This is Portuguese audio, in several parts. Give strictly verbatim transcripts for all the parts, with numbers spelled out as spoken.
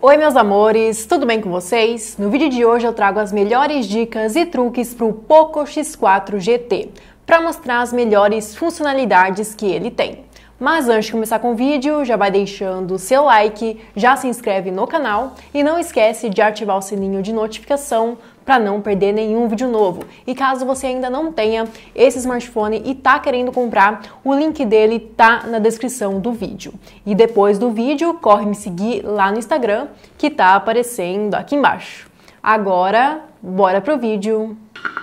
Oi meus amores, tudo bem com vocês? No vídeo de hoje eu trago as melhores dicas e truques para o Poco X quatro G T, para mostrar as melhores funcionalidades que ele tem. Mas antes de começar com o vídeo, já vai deixando o seu like, já se inscreve no canal e não esquece de ativar o sininho de notificação para não perder nenhum vídeo novo. E caso você ainda não tenha esse smartphone e tá querendo comprar, o link dele tá na descrição do vídeo. E depois do vídeo, corre me seguir lá no Instagram, que tá aparecendo aqui embaixo. Agora, bora pro vídeo!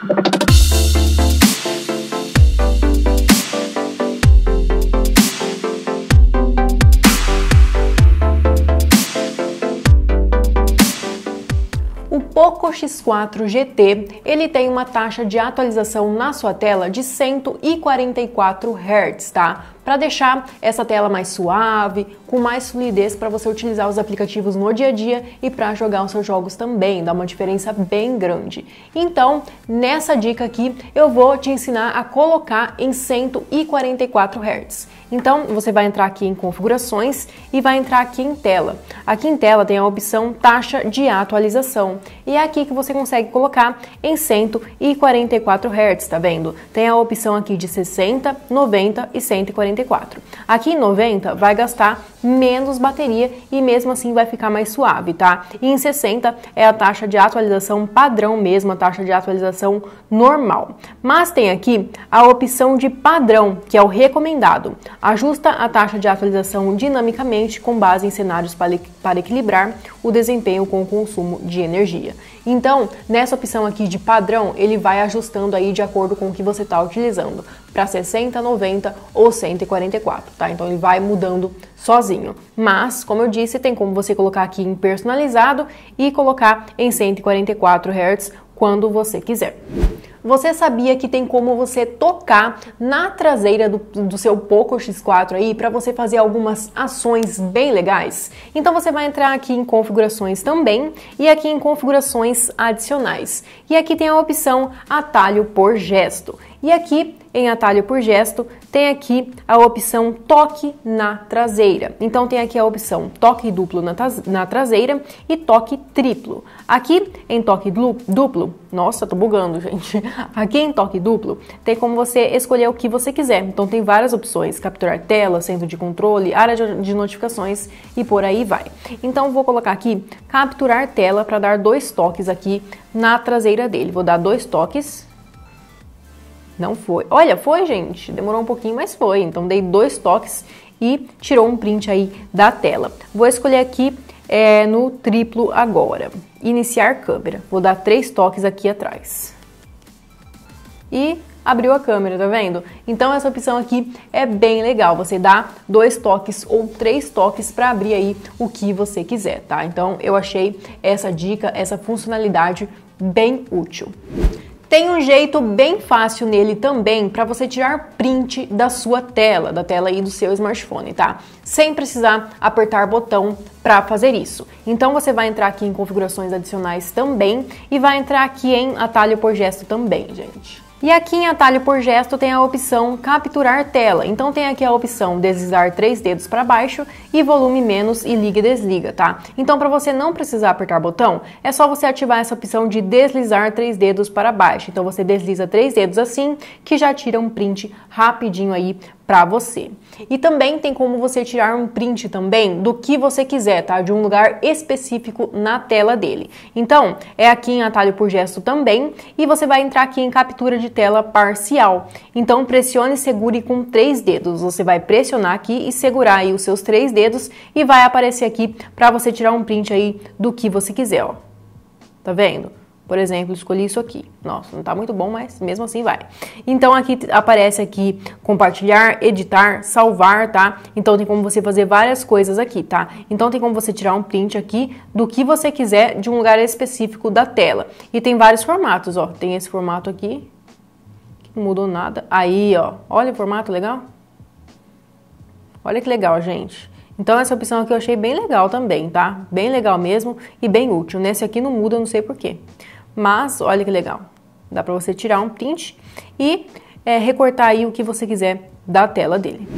O Poco X quatro G T, ele tem uma taxa de atualização na sua tela de cento e quarenta e quatro hertz, tá? Para deixar essa tela mais suave, com mais fluidez para você utilizar os aplicativos no dia a dia e para jogar os seus jogos também, dá uma diferença bem grande. Então, nessa dica aqui, eu vou te ensinar a colocar em cento e quarenta e quatro hertz. Então, você vai entrar aqui em configurações e vai entrar aqui em tela. Aqui em tela tem a opção taxa de atualização e é aqui que você consegue colocar em cento e quarenta e quatro hertz, tá vendo? Tem a opção aqui de sessenta, noventa e cento e quarenta e quatro. Aqui em noventa vai gastar menos bateria e mesmo assim vai ficar mais suave, tá? E em sessenta é a taxa de atualização padrão mesmo, a taxa de atualização normal. Mas tem aqui a opção de padrão, que é o recomendado. Ajusta a taxa de atualização dinamicamente com base em cenários para equilibrar o desempenho com o consumo de energia. Então, nessa opção aqui de padrão, ele vai ajustando aí de acordo com o que você está utilizando, para sessenta, noventa ou cento e quarenta e quatro, tá? Então ele vai mudando sozinho. Mas, como eu disse, tem como você colocar aqui em personalizado e colocar em cento e quarenta e quatro hertz quando você quiser. Você sabia que tem como você tocar na traseira do, do seu Poco X quatro aí para você fazer algumas ações bem legais? Então você vai entrar aqui em configurações também e aqui em configurações adicionais. E aqui tem a opção atalho por gesto. E aqui em atalho por gesto tem aqui a opção toque na traseira. Então tem aqui a opção toque duplo na, na traseira e toque triplo. Aqui em toque duplo, nossa, tô bugando, gente. Aqui em toque duplo tem como você escolher o que você quiser. Então tem várias opções: capturar tela, centro de controle, área de, de notificações e por aí vai. Então vou colocar aqui capturar tela para dar dois toques aqui na traseira dele. Vou dar dois toques. Não foi. Olha, foi, gente. Demorou um pouquinho, mas foi. Então, dei dois toques e tirou um print aí da tela. Vou escolher aqui é, no triplo agora. Iniciar câmera. Vou dar três toques aqui atrás. E abriu a câmera, tá vendo? Então, essa opção aqui é bem legal. Você dá dois toques ou três toques para abrir aí o que você quiser, tá? Então, eu achei essa dica, essa funcionalidade bem útil. Tem um jeito bem fácil nele também para você tirar print da sua tela, da tela aí do seu smartphone, tá? Sem precisar apertar botão para fazer isso. Então você vai entrar aqui em configurações adicionais também e vai entrar aqui em atalho por gesto também, gente. E aqui em atalho por gesto tem a opção capturar tela. Então tem aqui a opção deslizar três dedos para baixo e volume menos e liga e desliga, tá? Então para você não precisar apertar botão, é só você ativar essa opção de deslizar três dedos para baixo. Então você desliza três dedos assim, que já tira um print rapidinho aí para você. E também tem como você tirar um print também do que você quiser, tá? De um lugar específico na tela dele. Então, é aqui em atalho por gesto também e você vai entrar aqui em captura de tela parcial. Então, pressione e segure com três dedos. Você vai pressionar aqui e segurar aí os seus três dedos e vai aparecer aqui para você tirar um print aí do que você quiser, ó. Tá vendo? Por exemplo, escolhi isso aqui. Nossa, não tá muito bom, mas mesmo assim vai. Então aqui aparece aqui compartilhar, editar, salvar, tá? Então tem como você fazer várias coisas aqui, tá? Então tem como você tirar um print aqui do que você quiser de um lugar específico da tela. E tem vários formatos, ó. Tem esse formato aqui, que não mudou nada. Aí, ó. Olha o formato legal. Olha que legal, gente. Então essa opção aqui eu achei bem legal também, tá? Bem legal mesmo e bem útil. Nesse aqui não muda, eu não sei porquê. Mas olha que legal. Dá pra você tirar um print e é, recortar aí o que você quiser da tela dele.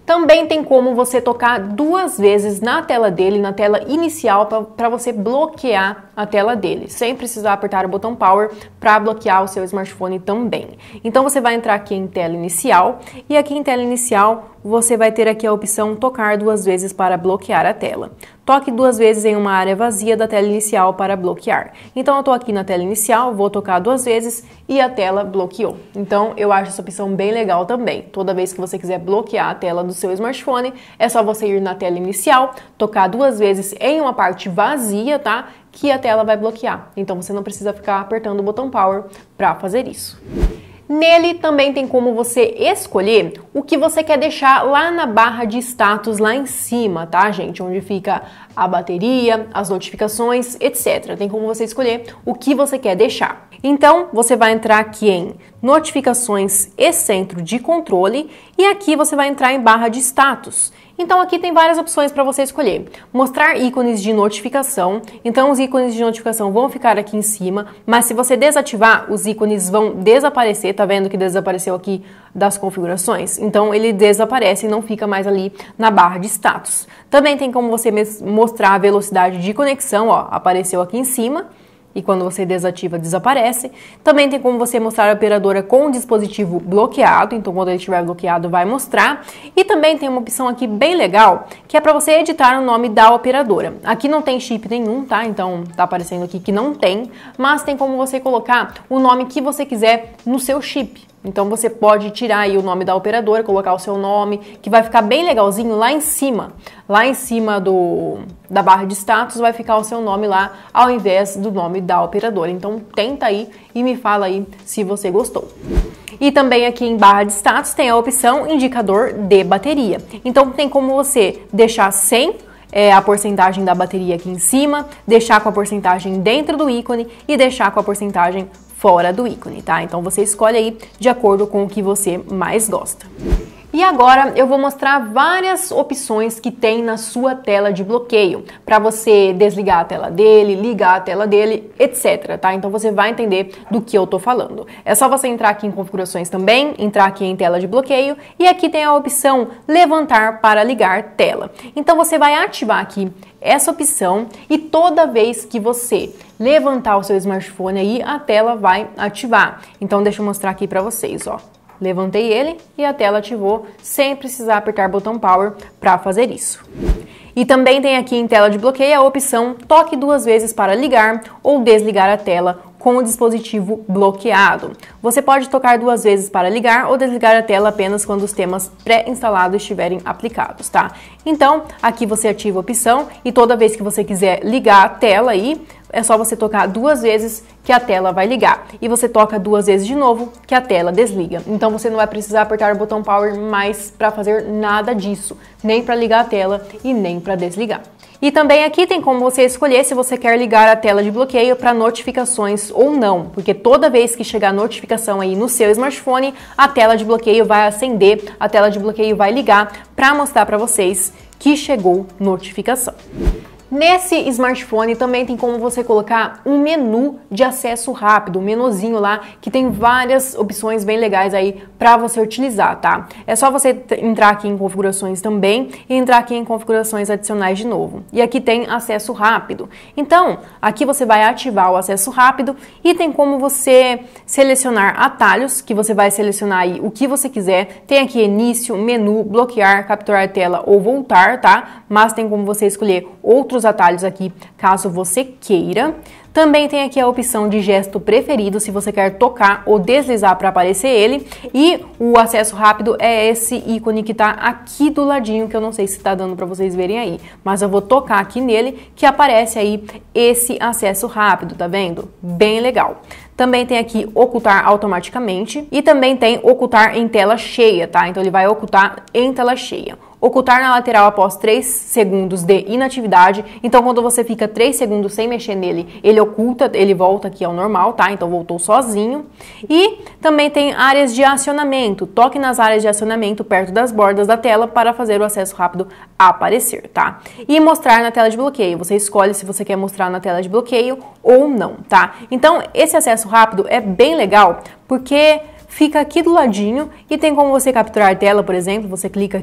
Também tem como você tocar duas vezes na tela dele, na tela inicial, para você bloquear a tela dele, sem precisar apertar o botão Power para bloquear o seu smartphone também. Então você vai entrar aqui em tela inicial e aqui em tela inicial você vai ter aqui a opção tocar duas vezes para bloquear a tela. Toque duas vezes em uma área vazia da tela inicial para bloquear. Então eu tô aqui na tela inicial, vou tocar duas vezes e a tela bloqueou. Então eu acho essa opção bem legal também. Toda vez que você quiser bloquear a tela do seu smartphone, é só você ir na tela inicial, tocar duas vezes em uma parte vazia, tá? Que a tela vai bloquear. Então você não precisa ficar apertando o botão Power para fazer isso. Nele também tem como você escolher o que você quer deixar lá na barra de status lá em cima, tá, gente? Onde fica a bateria, as notificações, etcétera. Tem como você escolher o que você quer deixar. Então, você vai entrar aqui em notificações e centro de controle e aqui você vai entrar em barra de status. Então aqui tem várias opções para você escolher. Mostrar ícones de notificação. Então os ícones de notificação vão ficar aqui em cima, mas se você desativar, os ícones vão desaparecer. Tá vendo que desapareceu aqui das configurações? Então ele desaparece e não fica mais ali na barra de status. Também tem como você mostrar a velocidade de conexão, ó, apareceu aqui em cima. E quando você desativa, desaparece. Também tem como você mostrar a operadora com o dispositivo bloqueado. Então, quando ele estiver bloqueado, vai mostrar. E também tem uma opção aqui bem legal, que é para você editar o nome da operadora. Aqui não tem chip nenhum, tá? Então, tá aparecendo aqui que não tem. Mas tem como você colocar o nome que você quiser no seu chip. Então você pode tirar aí o nome da operadora, colocar o seu nome, que vai ficar bem legalzinho lá em cima. Lá em cima do, da barra de status vai ficar o seu nome lá, ao invés do nome da operadora. Então tenta aí e me fala aí se você gostou. E também aqui em barra de status tem a opção indicador de bateria. Então tem como você deixar sem É, a porcentagem da bateria aqui em cima, deixar com a porcentagem dentro do ícone e deixar com a porcentagem fora do ícone, tá? Então você escolhe aí de acordo com o que você mais gosta. E agora eu vou mostrar várias opções que tem na sua tela de bloqueio, para você desligar a tela dele, ligar a tela dele, etcétera, tá? Então você vai entender do que eu tô falando. É só você entrar aqui em configurações também, entrar aqui em tela de bloqueio e aqui tem a opção levantar para ligar tela. Então você vai ativar aqui essa opção e toda vez que você levantar o seu smartphone aí, a tela vai ativar. Então deixa eu mostrar aqui para vocês, ó. Levantei ele e a tela ativou sem precisar apertar o botão Power para fazer isso. E também tem aqui em tela de bloqueio a opção toque duas vezes para ligar ou desligar a tela com o dispositivo bloqueado. Você pode tocar duas vezes para ligar ou desligar a tela apenas quando os temas pré-instalados estiverem aplicados, tá? Então, aqui você ativa a opção e toda vez que você quiser ligar a tela aí, é só você tocar duas vezes que a tela vai ligar. E você toca duas vezes de novo que a tela desliga. Então você não vai precisar apertar o botão Power mais para fazer nada disso, nem para ligar a tela e nem para desligar. E também aqui tem como você escolher se você quer ligar a tela de bloqueio para notificações ou não, porque toda vez que chegar notificação aí no seu smartphone, a tela de bloqueio vai acender, a tela de bloqueio vai ligar para mostrar para vocês que chegou notificação. Nesse smartphone também tem como você colocar um menu de acesso rápido, um menuzinho lá que tem várias opções bem legais aí para você utilizar, tá? É só você entrar aqui em configurações também e entrar aqui em configurações adicionais de novo. E aqui tem acesso rápido. Então, aqui você vai ativar o acesso rápido e tem como você selecionar atalhos, que você vai selecionar aí o que você quiser. Tem aqui início, menu, bloquear, capturar tela ou voltar, tá? Mas tem como você escolher outros atalhos aqui, caso você queira. Também tem aqui a opção de gesto preferido, se você quer tocar ou deslizar para aparecer ele. E o acesso rápido é esse ícone que tá aqui do ladinho, que eu não sei se tá dando para vocês verem aí. Mas eu vou tocar aqui nele, que aparece aí esse acesso rápido, tá vendo? Bem legal. Também tem aqui ocultar automaticamente e também tem ocultar em tela cheia, tá? Então ele vai ocultar em tela cheia. Ocultar na lateral após três segundos de inatividade. Então, quando você fica três segundos sem mexer nele, ele oculta, ele volta aqui ao normal, tá? Então, voltou sozinho. E também tem áreas de acionamento. Toque nas áreas de acionamento perto das bordas da tela para fazer o acesso rápido aparecer, tá? E mostrar na tela de bloqueio. Você escolhe se você quer mostrar na tela de bloqueio ou não, tá? Então, esse acesso rápido é bem legal porque fica aqui do ladinho e tem como você capturar a tela, por exemplo, você clica aqui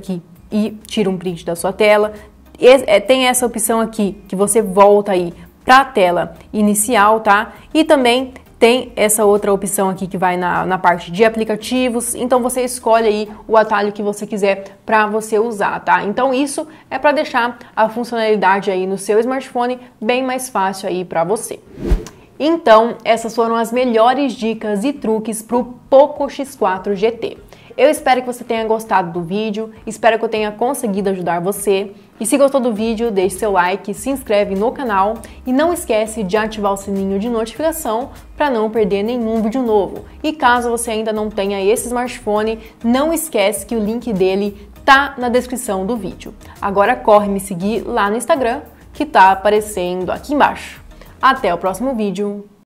e tira um print da sua tela. E, tem essa opção aqui que você volta aí para a tela inicial, tá? E também tem essa outra opção aqui que vai na, na parte de aplicativos, então você escolhe aí o atalho que você quiser para você usar, tá? Então isso é para deixar a funcionalidade aí no seu smartphone bem mais fácil aí para você. Então, essas foram as melhores dicas e truques para o Poco X quatro G T. Eu espero que você tenha gostado do vídeo, espero que eu tenha conseguido ajudar você. E se gostou do vídeo, deixe seu like, se inscreve no canal e não esquece de ativar o sininho de notificação para não perder nenhum vídeo novo. E caso você ainda não tenha esse smartphone, não esquece que o link dele tá na descrição do vídeo. Agora corre me seguir lá no Instagram, que tá aparecendo aqui embaixo. Até o próximo vídeo!